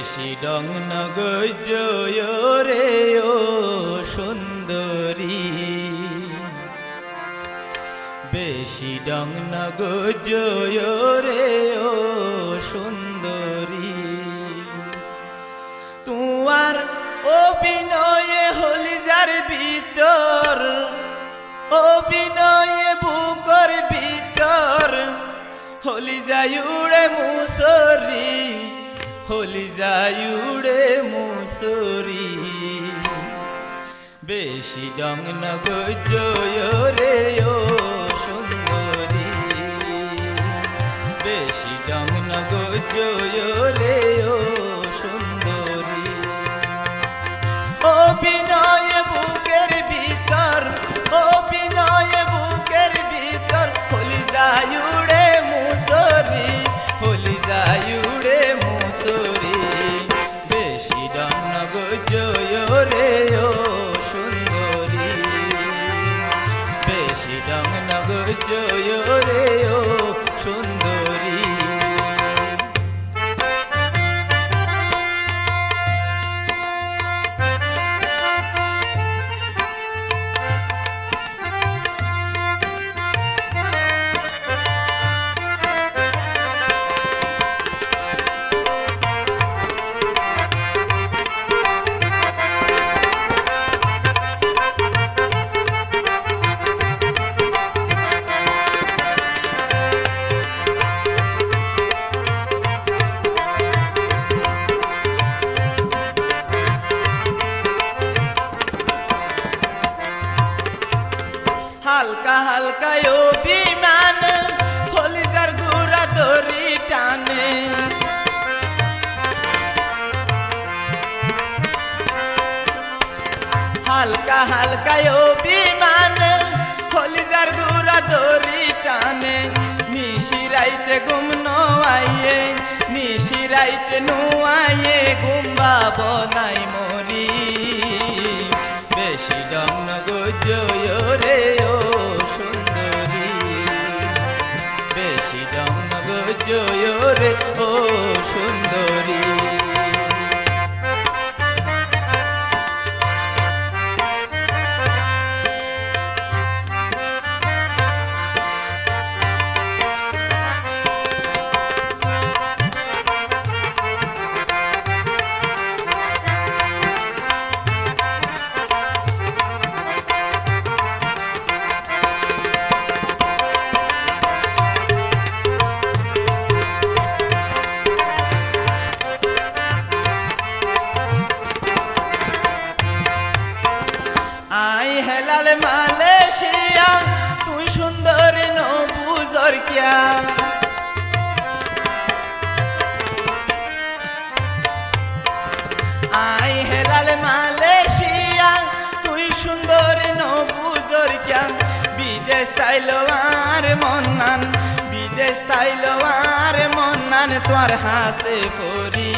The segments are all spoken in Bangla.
বেশি ডং নগজয় রে ও সুন্দরী বেশি ডং নগজয় রে ও সুন্দরী তোমার অভিনয়ে হলিজার ভিতর অভিনয়ে বুকর ভিতর হলি যায়ুড়ে মুসরি হলি যায়ুড়ে মুসরি বেশি ডং নগজয় রে ও সুন্দরী বেশি ডং নগজয় রে ও সুন্দরী অভিনয়ে বুকের ভিতর অভিনয়ে বুকের ভিতর হলি যায়ুড়ে মুসরি হলি যায়ুড়ে মুসরি বেশি ডং নগজয় রে ও সুন্দরী বেশি ডং নগজয় রে ও সুন্দরী হালকা হালকা অভিমান হলিজার গুড়া ধরি টানে হালকা হালকা অভিমান হলিজার গুড়া ধরি টানে নিশিরাইতে ঘুম নোয়াইয়ে নিশিরাইতে নোয়াইয়ে ঘুমবা বনাই মরি বেশি ডং নগজয় রে ও সুন্দরী বেশি ডং নগজয় রে ও সুন্দরী আই হেলাল মালয়েশিয়া তুই সুন্দর নো বুঝর কিয়া আই হেলাল মালয়েশিয়া তুই সুন্দর নো বুঝর কিয়া বিদেশ তাইলো আর মন্নান বিদেশ তাইলো আর মন্নান তোর হাসে ফরি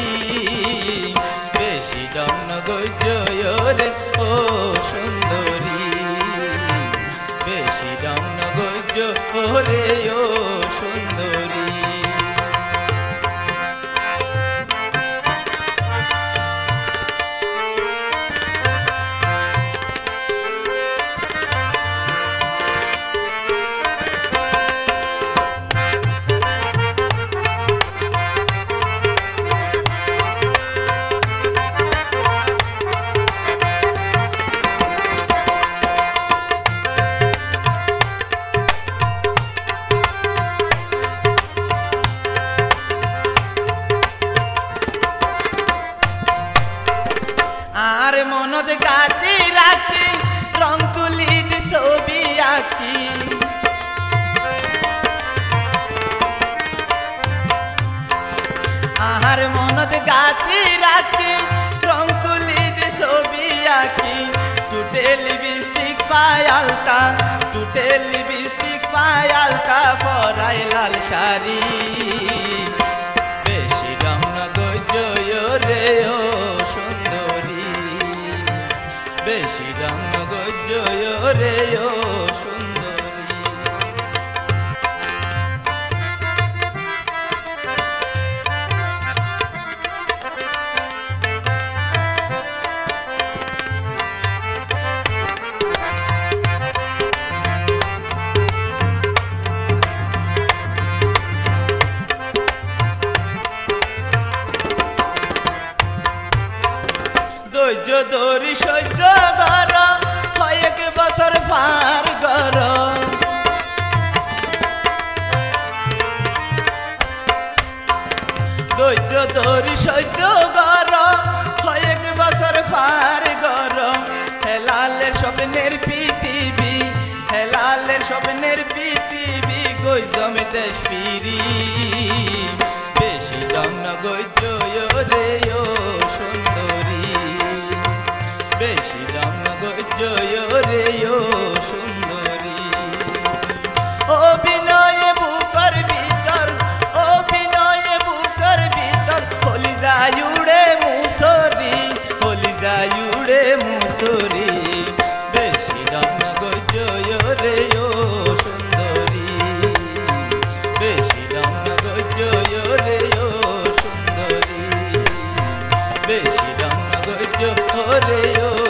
বেশি ডং নগজয় রে ও সুন্দরী বেশি ডং নগজয় রে ও সুন্দরী আর মনত গাতি রাখি রং তুলি দি ছবি আঁকি আর মনত গাতি রাখি রং তুলি দি ছবি আঁকি টুটে লিপস্টিক পায়ালতা টুটে লিপস্টিক পায়ালতা পরাই লাল শাড়ি বেশি ডং নগজয় রে ও সুন্দরী বেশি ডং নগজয় রে ও সুন্দরী ধৈর্য ধরি সহ্য কর কয়েক বছর পার কর ধৈর্য ধরি সহ্য কর কয়েক বছর পার কর হেলালের স্বপ্নের পৃথিবী হেলালের স্বপ্নের পৃথিবী কই জমে দেশ ফিরি বেশি দাম না গইজ রে ও সুন্দরী বেশি দাম না গইজ রে ও সুন্দরী অভিনয়ে বুকের ভিতর অভিনয়ে বুকের ভিতর হলি যায় উড়ে মুসরি হলি যায় উড়ে মুসরি বেশি দাম না গইজ রে ও সুন্দরী বেশি দাম না গইজ রে ও সুন্দরী বেশি দাম না গইজ রে ও